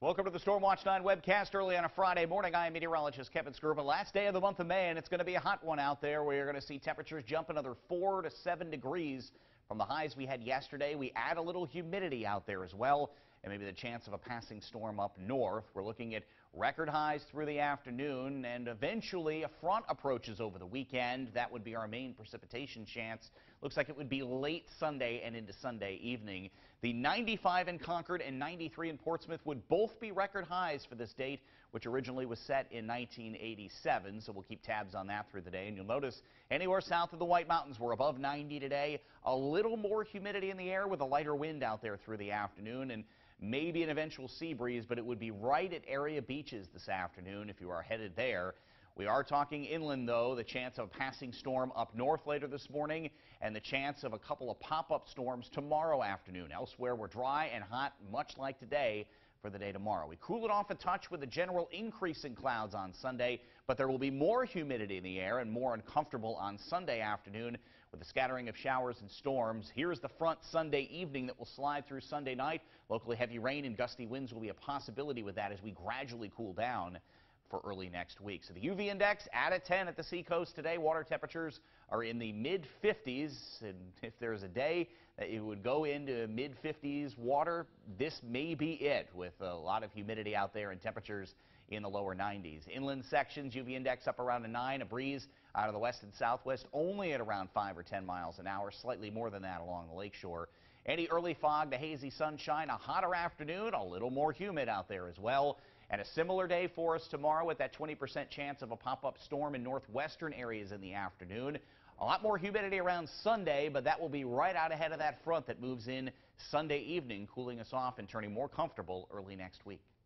Welcome to the Storm Watch 9 webcast early on a Friday morning. I am meteorologist Kevin Skarupa. Last day of the month of May, and it's going to be a hot one out there. We're going to see temperatures jump another 4 to 7 degrees from the highs we had yesterday. We add a little humidity out there as well, and maybe the chance of a passing storm up north. We're looking at record highs through the afternoon, and eventually a front approaches over the weekend. That would be our main precipitation chance. Looks like it would be late Sunday and into Sunday evening. The 95 in Concord and 93 in Portsmouth would both be record highs for this date, which originally was set in 1987. So we'll keep tabs on that through the day. And you'll notice anywhere south of the White Mountains, we're above 90 today. A little more humidity in the air with a lighter wind out there through the afternoon, and maybe an eventual sea breeze, but it would be right at area beaches this afternoon if you are headed there. We are talking inland, though, the chance of a passing storm up north later this morning and the chance of a couple of pop-up storms tomorrow afternoon. Elsewhere, we're dry and hot, much like today, for the day tomorrow. We cool it off a touch with a general increase in clouds on Sunday, but there will be more humidity in the air and more uncomfortable on Sunday afternoon with a scattering of showers and storms. Here's the front Sunday evening that will slide through Sunday night. Locally heavy rain and gusty winds will be a possibility with that as we gradually cool down for early next week. So the UV index at a 10 at the seacoast today. Water temperatures are in the mid-50s, and if there's a day that it would go into mid-50s water, this may be it, with a lot of humidity out there and temperatures in the lower 90s. Inland sections, UV index up around a 9, a breeze out of the west and southwest only at around 5 or 10 miles an hour, slightly more than that along the lakeshore. Any early fog to hazy sunshine, a hotter afternoon, a little more humid out there as well. And a similar day for us tomorrow with that 20% chance of a pop-up storm in northwestern areas in the afternoon. A lot more humidity around Sunday, but that will be right out ahead of that front that moves in Sunday evening, cooling us off and turning more comfortable early next week.